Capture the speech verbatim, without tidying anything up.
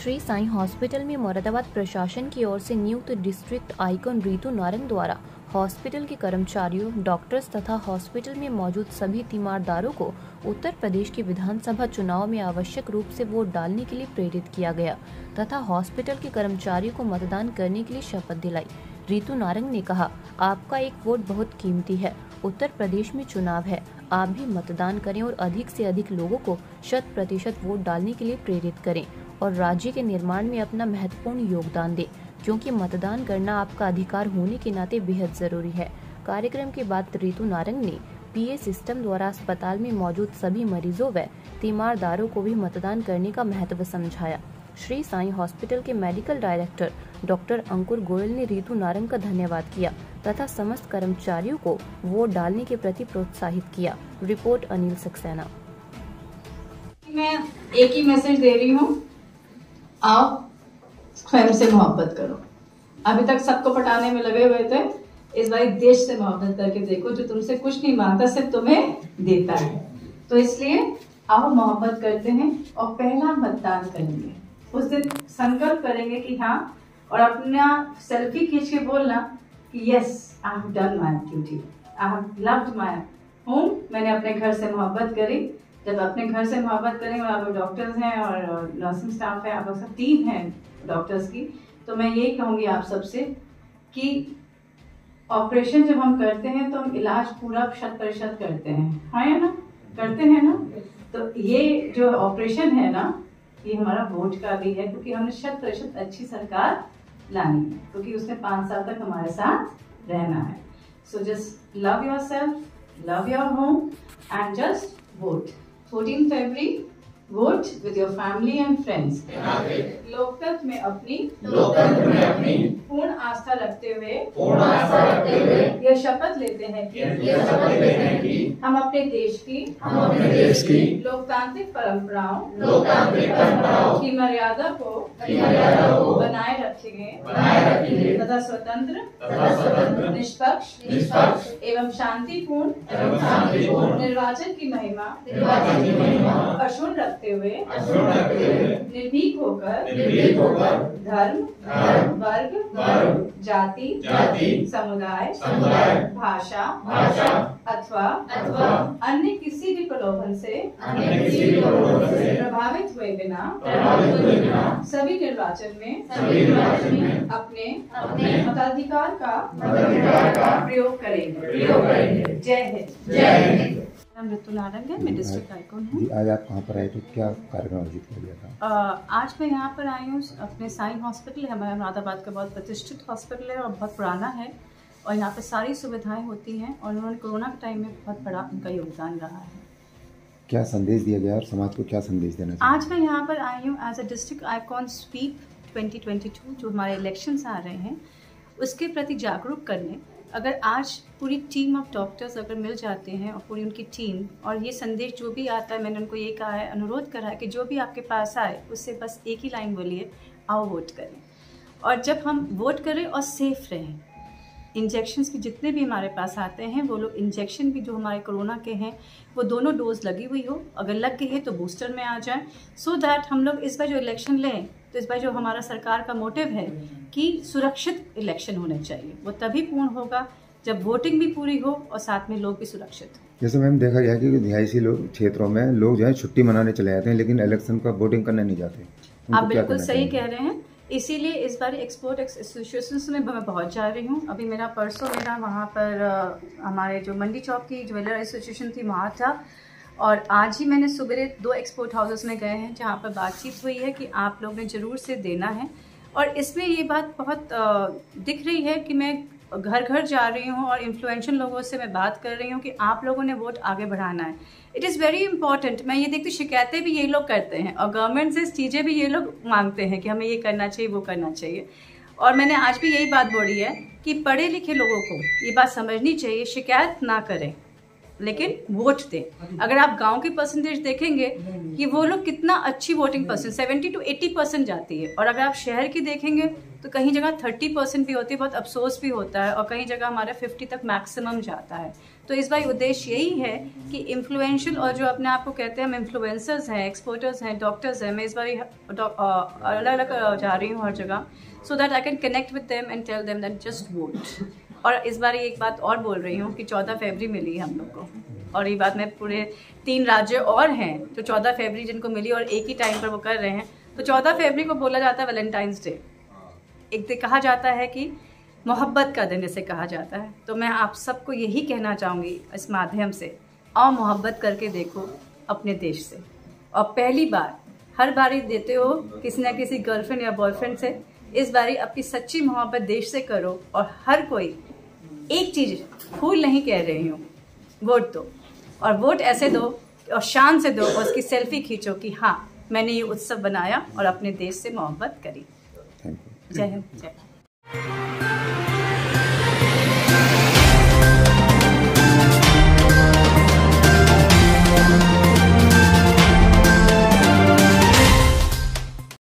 Shri Sai hospital में मुरादाबाद प्रशासन की ओर से नियुक्त डिस्ट्रिक्ट आइकॉन रितु नारंग द्वारा हॉस्पिटल के कर्मचारियों, डॉक्टर्स तथा हॉस्पिटल में मौजूद सभी तीमारदारों को उत्तर प्रदेश के विधानसभा चुनाव में आवश्यक रूप से वोट डालने के लिए प्रेरित किया गया तथा हॉस्पिटल के कर्मचारियों को मतदान करने के लिए शपथ दिलाई। रितु नारंग ने कहा, आपका एक वोट बहुत कीमती है। उत्तर प्रदेश में चुनाव है, आप भी मतदान करें और अधिक से अधिक लोगों को शत प्रतिशत वोट डालने के लिए प्रेरित करें और राज्य के निर्माण में अपना महत्वपूर्ण योगदान दें, क्योंकि मतदान करना आपका अधिकार होने के नाते बेहद जरूरी है। कार्यक्रम के बाद रितु नारंग ने पीए सिस्टम द्वारा अस्पताल में मौजूद सभी मरीजों व तीमारदारों को भी मतदान करने का महत्व समझाया। श्री साईं हॉस्पिटल के medical director doctor Ankur Goyal ने रितु नारंग का धन्यवाद किया तथा समस्त कर्मचारियों को वोट डालने के प्रति प्रोत्साहित किया। रिपोर्ट अनिल सक्सेना। मैं एक ही मैसेज दे रही हूँ, आप स्वयं से मोहब्बत करो। अभी तक सबको पटाने में लगे हुए थे, इस बार देश से मोहब्बत करके देखो, जो तुमसे कुछ नहीं मांगता सिर्फ तुम्हें देता है। तो इसलिए आओ मोहब्बत करते हैं और पहला मतदान करेंगे। उस दिन संकल्प करेंगे कि हाँ, और अपना सेल्फी खींच के बोलना कि yes I have done my duty, I have loved my home. मैंने अपने घर से मोहब्बत करी। जब अपने घर से मोहब्बत करें और आप डॉक्टर्स हैं और नर्सिंग स्टाफ है, आप लोग सब टीम है डॉक्टर्स की, तो मैं यही कहूँगी आप सबसे कि ऑपरेशन जब हम करते हैं तो हम इलाज पूरा शत प्रतिशत करते हैं, हाँ या ना, करते हैं ना। तो ये जो ऑपरेशन है ना, ये हमारा वोट का भी है, क्योंकि हमने शत प्रतिशत अच्छी सरकार लानी है, क्योंकि उसने पाँच साल तक हमारे साथ रहना है। So just love yourself, love your home and just vote. Fourteen फरवरी, vote with your family and friends. लोकतंत्र में अपनी लोकतंत्र में अपनी पूर्ण आस्था रखते हुए पूर्ण आस्था रखते हुए यह शपथ लेते हैं कि यह शपथ लेते हैं कि हम अपने देश की हम अपने देश की लोकतांत्रिक परंपराओं लोकतांत्रिक परंपराओं की मर्यादा को की मर्यादा को बनाए रखेंगे बनाए रखेंगे तथा स्वतंत्र तथा स्वतंत्र निष्पक्ष निष्पक्ष एवं शांतिपूर्ण एवं शांतिपूर्ण निर्वाचन की महिमा निर्वाचन की महिमा अक्षुण्ण रखते हुए अक्षुण्ण रखते हुए निर्भीक होकर निर्भीक होकर धर्म धर्म वर्ग वर्ग जाति जाति समुदाय समुदाय भाषा भाषा अथवा अथवा अन्य किसी भी प्रलोभन से अन्य किसी भी प्रलोभन से प्रभावित हुए बिना प्रभावित हुए बिना सभी निर्वाचन में सभी निर्वाचन में अपने अपने मताधिकार का मताधिकार का प्रयोग करेंगे। प्रयोग करेंगे। जय हिंद। जय हिंद। नाम रितु नारंग है, मैं डिस्ट्रिक्ट आइकॉन हूँ। जी, आज आप कहाँ पर आए थे, क्या कार्यक्रम आयोजित किया गया था? आज मैं यहाँ पर आई हूँ अपने साईं हॉस्पिटल, हमारा मुरादाबाद का बहुत प्रतिष्ठित हॉस्पिटल है और बहुत पुराना है और यहाँ पर सारी सुविधाएं होती हैं और उन्होंने कोरोना के टाइम में बहुत बड़ा उनका योगदान रहा है। क्या संदेश दिया गया और समाज को क्या संदेश देना चाहिए? आज मैं यहाँ पर आई हूँ एज अ डिस्ट्रिक्ट आइकॉन स्वीप ट्वेंटी ट्वेंटी टू, जो हमारे इलेक्शंस आ रहे हैं उसके प्रति जागरूक करने। अगर आज पूरी टीम ऑफ डॉक्टर्स अगर मिल जाते हैं और पूरी उनकी टीम, और ये संदेश जो भी आता है, मैंने उनको ये कहा है, अनुरोध करा है कि जो भी आपके पास आए उससे बस एक ही लाइन बोलिए, आओ वोट करें। और जब हम वोट करें और सेफ रहें, इंजेक्शन्स भी जितने भी हमारे पास आते हैं वो लोग इंजेक्शन भी जो हमारे कोरोना के हैं वो दोनों डोज लगी हुई हो, अगर लग गई है तो बूस्टर में आ जाए, सो दैट हम लोग इस बार जो इलेक्शन लें तो इस बार जो हमारा सरकार का मोटिव है कि सुरक्षित इलेक्शन होने चाहिए, वो तभी पूर्ण होगा जब वोटिंग भी पूरी हो और साथ में लोग भी सुरक्षित हो। जैसे मैम देखा गया कि रिहायशी लोग क्षेत्रों में लोग जो है छुट्टी मनाने चले जाते हैं, लेकिन इलेक्शन का वोटिंग करने नहीं जाते। आप बिल्कुल सही कह रहे हैं, इसीलिए इस बार एक्सपोर्ट एसोसिएशन में मैं पहुंच जा रही हूं। अभी मेरा परसों मेरा वहां पर आ, हमारे जो मंडी चौक की ज्वेलर एसोसिएशन थी वहां था, और आज ही मैंने सुबह दो एक्सपोर्ट हाउसेस में गए हैं जहां पर बातचीत हुई है कि आप लोग ने ज़रूर से देना है। और इसमें ये बात बहुत आ, दिख रही है कि मैं घर घर जा रही हूँ और इन्फ्लुएंशियल लोगों से मैं बात कर रही हूँ कि आप लोगों ने वोट आगे बढ़ाना है। It is very important. मैं ये देखती हूँ शिकायतें भी ये लोग करते हैं और गवर्नमेंट से चीज़ें भी ये लोग मांगते हैं कि हमें ये करना चाहिए, वो करना चाहिए। और मैंने आज भी यही बात बोली है कि पढ़े लिखे लोगों को ये बात समझनी चाहिए, शिकायत ना करें लेकिन वोट दें। अगर आप गांव की परसेंटेज देखेंगे कि वो लोग कितना अच्छी voting percent seventy two eighty percent जाती है, और अगर आप शहर की देखेंगे तो कहीं जगह थर्टी परसेंट भी होती है, बहुत अफसोस भी होता है, और कहीं जगह हमारा फिफ्टी तक मैक्सिमम जाता है। तो इस बार उद्देश्य यही है कि इन्फ्लुएंशियल और जो अपने आप को कहते हैं हम इन्फ्लुएंसर्स हैं, एक्सपर्टर्स हैं, डॉक्टर्स हैं, मैं इस बार अलग अलग जा रही हूँ हर जगह, so that I can connect with them and tell them that just vote. और इस बार एक बात और बोल रही हूँ कि चौदह फरवरी मिली है हम लोग को, और ये बात मैं पूरे तीन राज्य और हैं तो चौदह फरवरी जिनको मिली और एक ही टाइम पर वो कर रहे हैं, तो चौदह फरवरी को बोला जाता है वैलेंटाइंस डे। एक दिन कहा जाता है कि मोहब्बत का दिन इसे कहा जाता है। तो मैं आप सबको यही कहना चाहूँगी इस माध्यम से, आओ मोहब्बत करके देखो अपने देश से। और पहली बार हर बारी देते हो किसी न किसी गर्लफ्रेंड या बॉयफ्रेंड से, इस बारी अपनी सच्ची मोहब्बत देश से करो। और हर कोई एक चीज़ फूल नहीं कह रही हूँ, वोट दो, और वोट ऐसे दो और शान से दो, और उसकी सेल्फी खींचो कि हाँ मैंने ये उत्सव बनाया और अपने देश से मोहब्बत करी। जय हिंद, जय